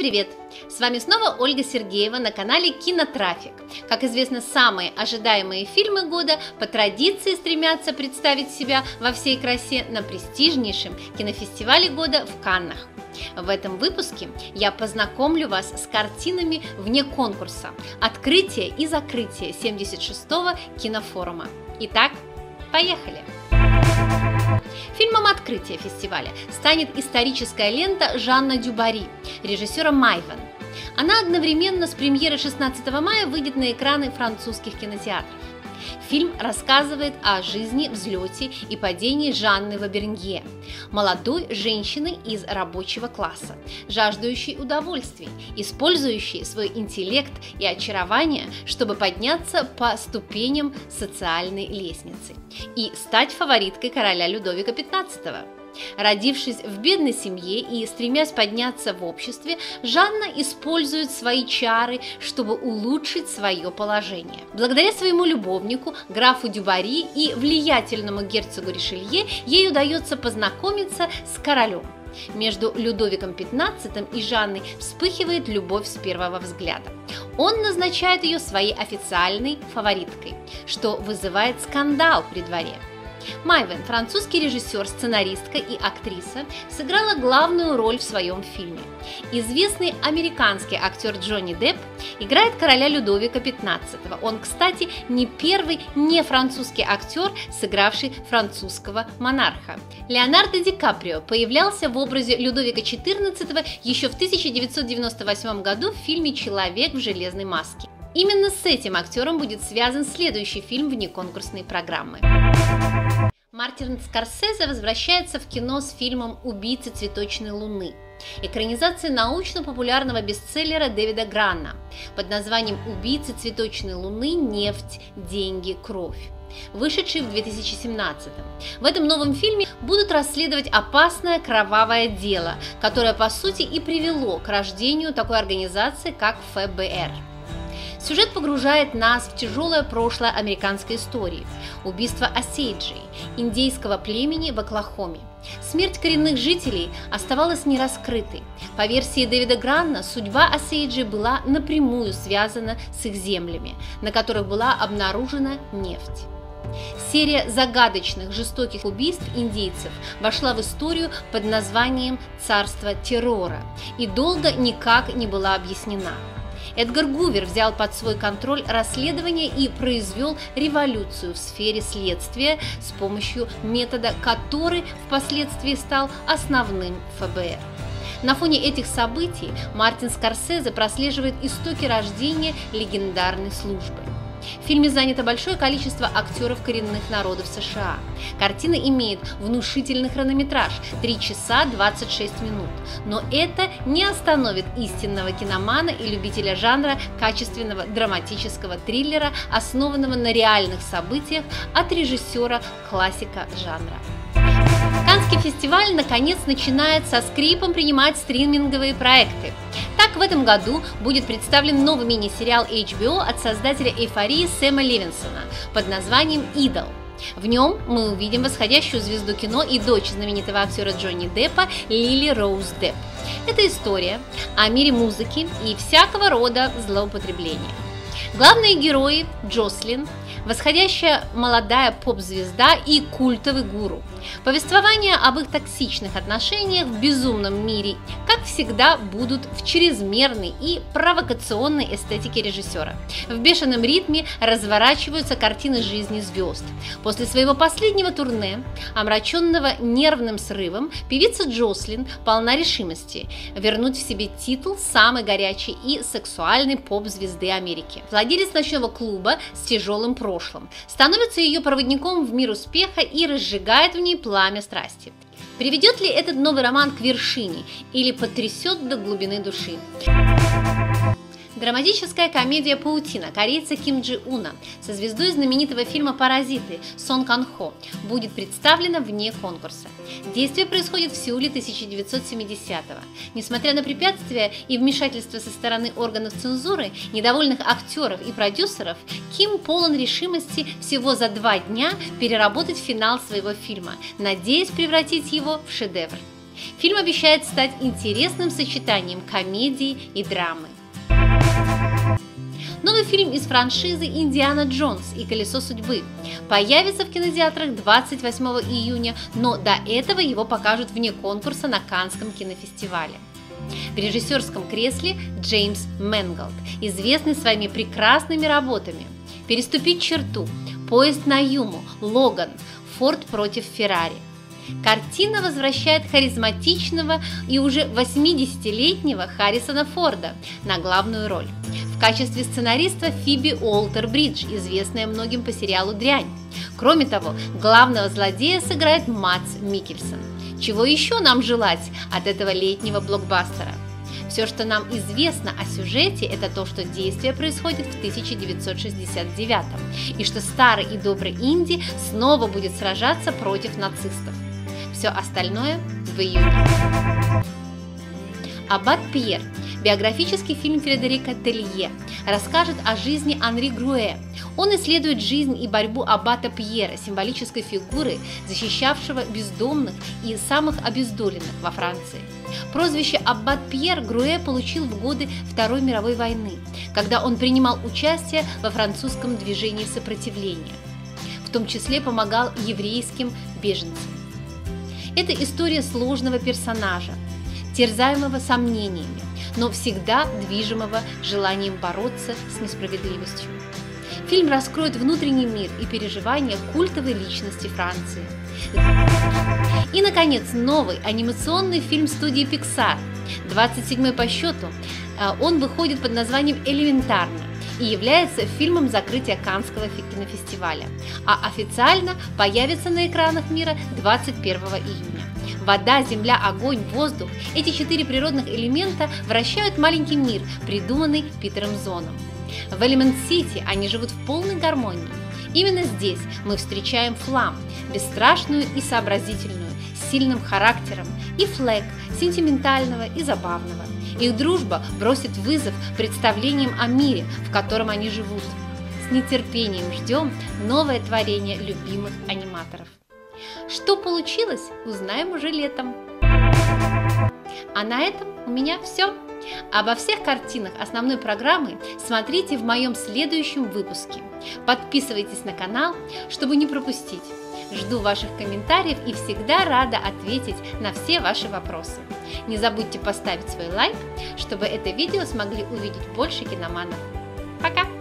привет! С вами снова Ольга Сергеева на канале Кинотрафик. Как известно, самые ожидаемые фильмы года по традиции стремятся представить себя во всей красе на престижнейшем кинофестивале года в Каннах. В этом выпуске я познакомлю вас с картинами вне конкурса, открытие и закрытие 76-го кинофорума. Итак, поехали! Фильмом открытия фестиваля станет историческая лента Жанна Дюбари, режиссера Майвен. Она одновременно с премьерой 16 мая выйдет на экраны французских кинотеатров. Фильм рассказывает о жизни, взлете и падении Жанны Вабернье, молодой женщины из рабочего класса, жаждущей удовольствий, использующей свой интеллект и очарование, чтобы подняться по ступеням социальной лестницы и стать фавориткой короля Людовика XV. Родившись в бедной семье и стремясь подняться в обществе, Жанна использует свои чары, чтобы улучшить свое положение. Благодаря своему любовнику, графу Дюбари и влиятельному герцогу Ришелье, ей удается познакомиться с королем. Между Людовиком XV и Жанной вспыхивает любовь с первого взгляда. Он назначает ее своей официальной фавориткой, что вызывает скандал при дворе. Майвен, французский режиссер, сценаристка и актриса, сыграла главную роль в своем фильме. Известный американский актер Джонни Депп играет короля Людовика XV. Он, кстати, не первый не французский актер, сыгравший французского монарха. Леонардо Ди Каприо появлялся в образе Людовика XIV еще в 1998 году в фильме «Человек в железной маске». Именно с этим актером будет связан следующий фильм внеконкурсной программы. Мартин Скорсезе возвращается в кино с фильмом «Убийцы цветочной луны», экранизацией научно-популярного бестселлера Дэвида Гранна под названием «Убийцы цветочной луны. Нефть, деньги, кровь», вышедший в 2017. В этом новом фильме будут расследовать опасное кровавое дело, которое по сути и привело к рождению такой организации, как ФБР. Сюжет погружает нас в тяжелое прошлое американской истории. Убийство осейджей, индейского племени в Оклахоме. Смерть коренных жителей оставалась нераскрытой. По версии Дэвида Гранна, судьба осейджей была напрямую связана с их землями, на которых была обнаружена нефть. Серия загадочных, жестоких убийств индейцев вошла в историю под названием «Царство террора» и долго никак не была объяснена. Эдгар Гувер взял под свой контроль расследование и произвел революцию в сфере следствия с помощью метода, который впоследствии стал основным ФБР. На фоне этих событий Мартин Скорсезе прослеживает истоки рождения легендарной службы. В фильме занято большое количество актеров коренных народов США. Картина имеет внушительный хронометраж – 3 часа 26 минут. Но это не остановит истинного киномана и любителя жанра качественного драматического триллера, основанного на реальных событиях от режиссера-классика жанра. Каннский фестиваль наконец начинает со скрипом принимать стриминговые проекты. Так, в этом году будет представлен новый мини-сериал HBO от создателя «Эйфории» Сэма Левинсона под названием «Идол». В нем мы увидим восходящую звезду кино и дочь знаменитого актера Джонни Деппа Лили Роуз Депп. Это история о мире музыки и всякого рода злоупотребления. Главные герои – Джослин, восходящая молодая поп-звезда и культовый гуру. Повествования об их токсичных отношениях в безумном мире, как всегда, будут в чрезмерной и провокационной эстетике режиссера. В бешеном ритме разворачиваются картины жизни звезд. После своего последнего турне, омраченного нервным срывом, певица Джослин полна решимости вернуть в себе титул самой горячей и сексуальной поп-звезды Америки. Владелец ночного клуба с тяжелым прошлым становится ее проводником в мир успеха и разжигает в ней пламя страсти. Приведет ли этот новый роман к вершине или потрясет до глубины души? Драматическая комедия «Паутина» корейца Ким Джи Уна со звездой знаменитого фильма «Паразиты» Сон Кан Хо будет представлена вне конкурса. Действие происходит в Сеуле 1970-го. Несмотря на препятствия и вмешательства со стороны органов цензуры, недовольных актеров и продюсеров, Ким полон решимости всего за 2 дня переработать финал своего фильма, надеясь превратить его в шедевр. Фильм обещает стать интересным сочетанием комедии и драмы. Новый фильм из франшизы «Индиана Джонс и колесо судьбы» появится в кинотеатрах 28 июня, но до этого его покажут вне конкурса на Каннском кинофестивале. В режиссерском кресле Джеймс Мэнголд, известный своими прекрасными работами «Переступить черту», «Поезд на Юму», «Логан», «Форд против Феррари». Картина возвращает харизматичного и уже 80-летнего Харрисона Форда на главную роль. В качестве сценариста Фиби Уолтер-Бридж, известная многим по сериалу «Дрянь». Кроме того, главного злодея сыграет Мадс Миккельсен. Чего еще нам желать от этого летнего блокбастера? Все, что нам известно о сюжете, это то, что действие происходит в 1969 и что старый и добрый Инди снова будет сражаться против нацистов. Все остальное в июне. «Аббат Пьер», биографический фильм Фредерика Телье, расскажет о жизни Анри Груэ. Он исследует жизнь и борьбу аббата Пьера, символической фигуры, защищавшего бездомных и самых обездоленных во Франции. Прозвище «Аббат Пьер» Груэ получил в годы Второй мировой войны, когда он принимал участие во французском движении сопротивления, в том числе помогал еврейским беженцам. Это история сложного персонажа, терзаемого сомнениями, но всегда движимого желанием бороться с несправедливостью. Фильм раскроет внутренний мир и переживания культовой личности Франции. И, наконец, новый анимационный фильм студии Pixar, 27-й по счету. Он выходит под названием «Элементарно» и является фильмом закрытия Каннского кинофестиваля, а официально появится на экранах мира 21 июня. Вода, земля, огонь, воздух – эти 4 природных элемента вращают маленький мир, придуманный Питером Зоном. В Элемент-Сити они живут в полной гармонии. Именно здесь мы встречаем Флам, бесстрашную и сообразительную, с сильным характером, и Флэг, сентиментального и забавного. Их дружба бросит вызов представлениям о мире, в котором они живут. С нетерпением ждем новое творение любимых аниматоров. Что получилось, узнаем уже летом. А на этом у меня все. Обо всех картинах основной программы смотрите в моем следующем выпуске. Подписывайтесь на канал, чтобы не пропустить. Жду ваших комментариев и всегда рада ответить на все ваши вопросы. Не забудьте поставить свой лайк, чтобы это видео смогли увидеть больше киноманов. Пока!